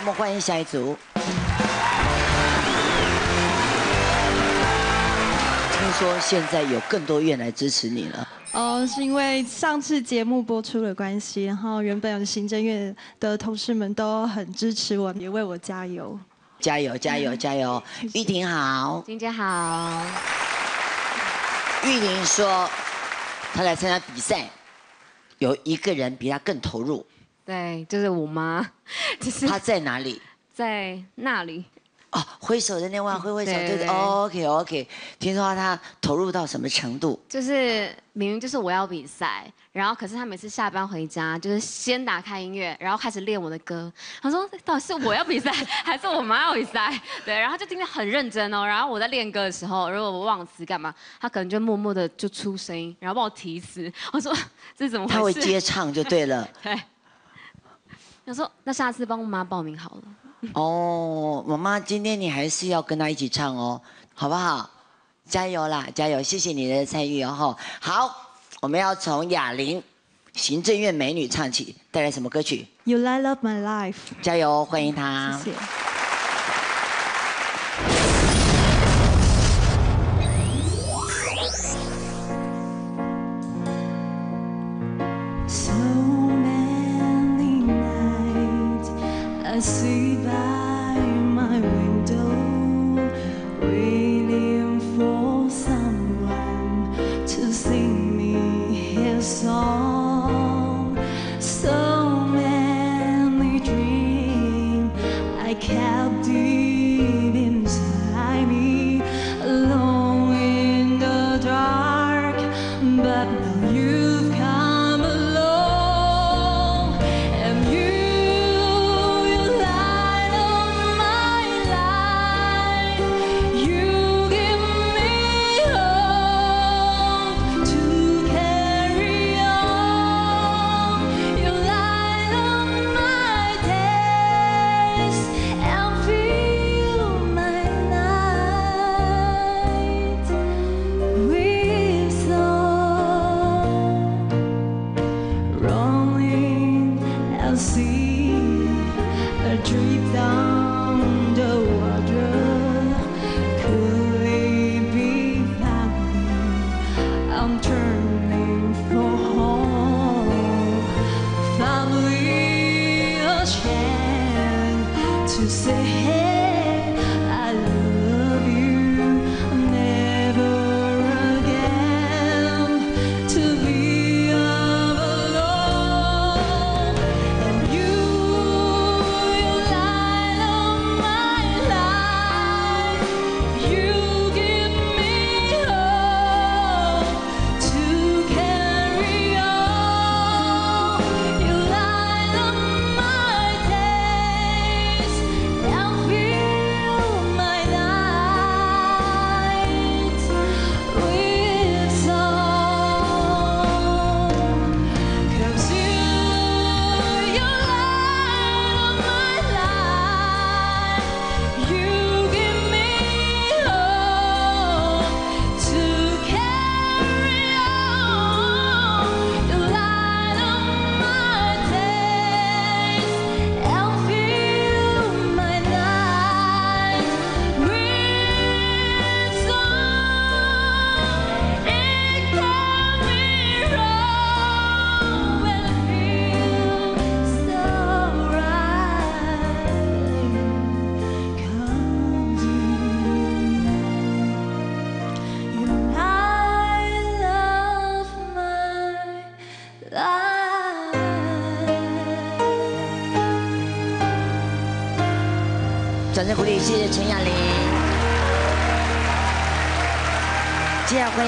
们欢迎下一组。听说现在有更多院来支持你了。 是因为上次节目播出的关系，然后原本行政院的同事们都很支持我，也为我加油。 加油，加油，加油！玉婷好， 金姐好。 玉婷说，她来参加比赛，有一个人比她更投入。 对，就是我妈。 她在哪里？ 在那里。 哦，挥手的那位，挥手，对对。OK。听说她投入到什么程度？就是明明就是我要比赛，然后可是她每次下班回家，就是先打开音乐，然后开始练我的歌。她说到底是我要比赛，还是我妈要比赛？对，然后就听得很认真哦。然后我在练歌的时候，如果我忘词干嘛，她可能就默默的就出声音，然后帮我提词。我说这是怎么回事？ 她会接唱就对了。 对。我说那下次帮我妈报名好了。 哦，妈妈，今天你还是要跟她一起唱哦，好不好？加油啦，加油！谢谢你的参与哦。好，我们要从雅玲，行政院美女唱起，带来什么歌曲 ？You Light Up My Life。 加油，欢迎她。 谢谢。I sit by my window, waiting for someone to sing me a song. So many dreams I kept deep inside me, alone in the dark, but now you've come along, and you drip down the water. Could it be family? I'm turning for home. Finally a chance to say, hey, I love you. Never again to be alone. And you 掌声鼓励，谢谢陈雅玲。接下来欢迎。